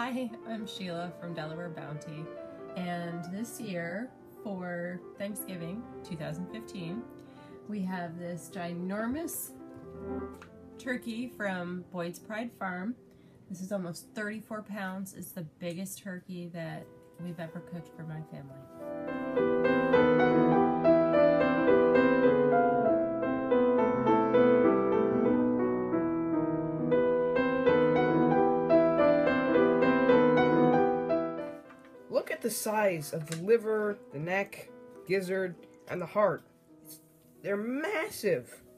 Hi, I'm Sheila from Delaware Bounty, and this year for Thanksgiving 2015 we have this ginormous turkey from Boyd's Pride Farm. This is almost 34 pounds. It's the biggest turkey that we've ever cooked for my family. Look at the size of the liver, the neck, gizzard, and the heart. They're massive.